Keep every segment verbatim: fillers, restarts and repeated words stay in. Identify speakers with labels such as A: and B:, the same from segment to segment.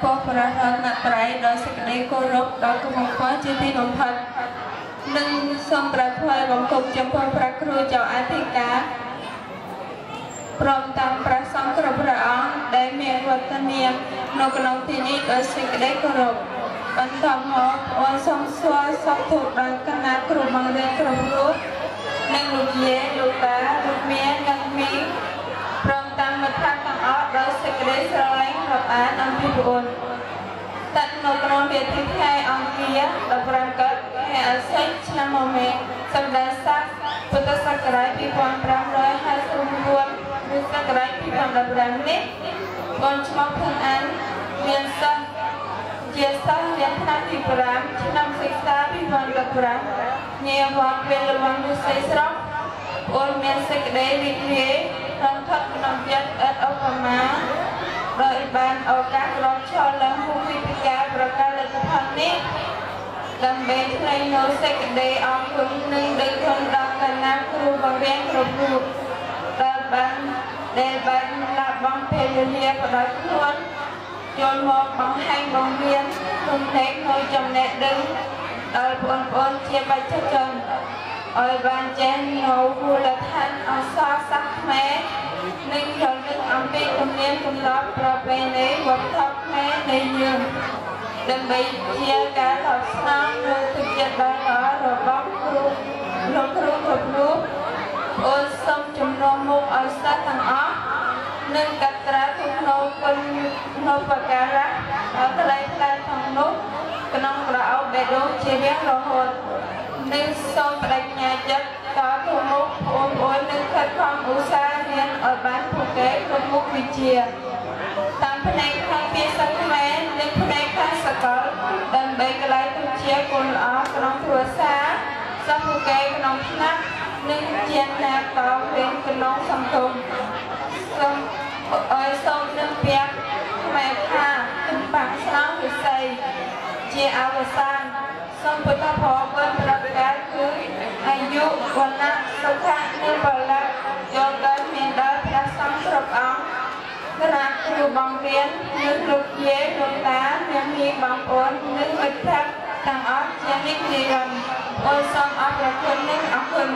A: ពរប្ររណត្រ័យដោយសេចក្តីគោរពដល់គុំអង្គជាទីបំផុតនិងសូមប្រថ្វាយបង្គំចំពោះព្រះគ្រូចៅអធិការព្រមទាំងព្រះសង្ឃគ្រប់ព្រះអង្គដែលមានវត្តមាននៅក្នុងទីនេះដោយសេចក្តីគោរពបន្តមកអរសូមស្វាសុខទុកដល់គណៈគ្រូបង្រៀនគ្រប់រូបនិងលោកយាយលោកតាលោកមាននិងមីព្រមទាំងមិត្តភក្តិទាំងអស់ដោយសេចក្តីស្រឡាញ់រាប់អានអំពីប្អូនតាក់នៅក្នុងវេទិកាអង្គារដប់ប្រាំកើតខែអស្ចារ្យឆ្នាំមកមេសម្ដេចស័ក្តិពុទ្ធសករាជពីរពាន់ប្រាំរយហាសិប៩ឬសករាជពីរពាន់ដប់ប្រាំនេះបនឈ្មោះភឹងអានមានសិស្សជាសិស្សរៀនថ្នាក់ទីប្រាំឆ្នាំសិក្សាពីរពាន់ដប់ប្រាំញែវត្តពេលរងវិស័យស្រុកអូនមានសេចក្តីរីករាយរំភើបក្នុងចិត្តឥតឧបមាដោយបានឱកាសរកឈរឡើងភូមិពិការប្រកាសលទ្ធផលនេះដើម្បីថ្លែងនូវសេចក្តីអរគុណនិងដឹងគុណដល់គណៈគ្រូបង្រៀនគ្រប់រូបដែលបានដែលបានលះបង់ពេលវេលាផ្ដល់ខ្លួនចូលមកបង្ហាញបង្រៀនគុណលេខនូវចំណេះដឹងដល់បងប្អូនជាបច្ចុប្បន្នឲ្យបានចេះនូវមូលដ្ឋានអក្សរសាស្ត្រខ្មែរនិងយល់ដឹងអំពីទំនៀមទម្លាប់ប្រពៃណីវប្បធម៌ខ្មែរនៃយើងដើម្បីជាការតបស្នងនូវទឹកចិត្តដ៏ល្អរបស់គ្រូលោកគ្រូគ្រប់រូបអូនសូមជំនុំមុខឲ្យសិស្សទាំងអស់និងកត្រាទុកនៅគុណនៅបការៈដល់ថ្លៃថ្លាទាំងនោះក្នុងក្រអោបបេះដូងជារៀងរហូតនិងសូមបដិញ្ញាចិត្តតទៅមុខបងប្អូននឹងខិតខំឧស្សាហ៍រៀនឲ្យបានពូកែគ្រប់មុខវិជ្ជាតាមផ្នែកខាងភាសាខ្មែរនិងផ្នែកខាងសកលដើម្បីកលៃទៅជាគុណល្អក្នុងគ្រួសារសិស្សពូកែក្នុងថ្នាក់និងជាអ្នកតវិញក្នុងសង្គមសូមឲ្យសូមនឹងពាក្យខ្មែរថាបាក់ស្នងវិស័យជាអវសានសូមពុទ្ធភ័ព្វវិនប្រកាសគឺអាយុវណ្ណៈសុខៈនិងបលៈយកដល់មានដល់ព្រះសង្ឃគ្រប់អង្គគណៈគ្រូបង្រៀននិងលោកយាយលោកតាអ្នកមានបងប្អូននិងមិត្តភក្តិទាំងអស់ជានិច្ចនិរន្តរ៍អូនសូមអរគុណនិងអរគុណ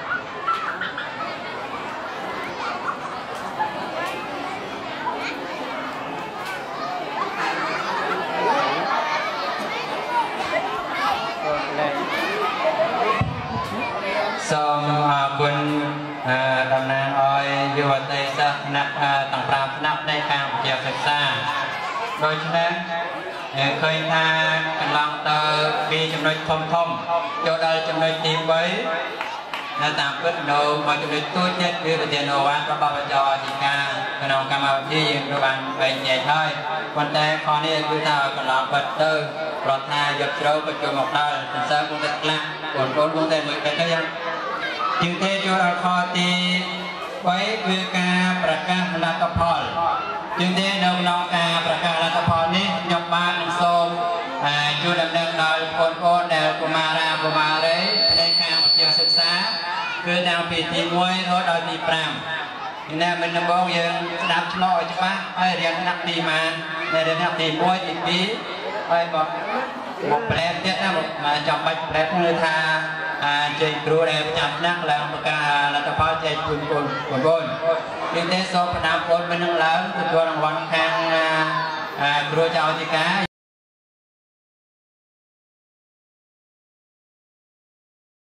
B: សូមអរគុណតំណាងឲ្យយុវតីសិស្សថ្នាក់ទាំងប្រាំថ្នាក់នៃការវិទ្យាសិក្សាដូច្នេះឃើញថាកន្លងទៅពីចំណុចធំធំចូលដល់ចំណុចទីបីនៅតាមពិតនៅមួយចំណុចទូចទៀតគឺប្រធានវត្តរបស់បញ្ចអធិការក្នុងកម្មវិធីយើងត្រូវបានបែងចែកហើយប៉ុន្តែខនេះគឺថាកន្លងពិតទៅប្រថាយកជ្រៅក៏ចូលមកដល់សរសើរគង់តែខ្លះបងប្អូនគង់តែមើលទៅយ៉ាងជាងទេចូលដល់ខទីបីគឺការប្រកាសលទ្ធផលជាងទេនៅក្នុងការប្រកាសលទ្ធផលនេះខ្ញុំបានសូមជួយដំណឹងដល់បងប្អូនដែលកុមារាកុមារីនៃការវិទ្យាសិក្សាគឺតាំងពីទីមួយរហូតដល់ទីប្រាំណែមិនដំបងយើងស្ដាប់ឆ្លោឲ្យច្បាស់ហើយរៀនថ្នាក់ទីម៉ានរៀនថ្នាក់ទីមួយទីពីរហើយមកមកប្រែទៀតណាមកចាំបាច់ប្រែគឺថាជ័យគ្រូដែលប្រចាំថ្នាក់ឡើងប្រកាសលទ្ធផលចែកជូនបងប្អូននេះទេសូមផ្ដាំបងប្អូនមិននឹងឡើងទទួលរង្វាន់ខាងគ្រូចៅអធិការ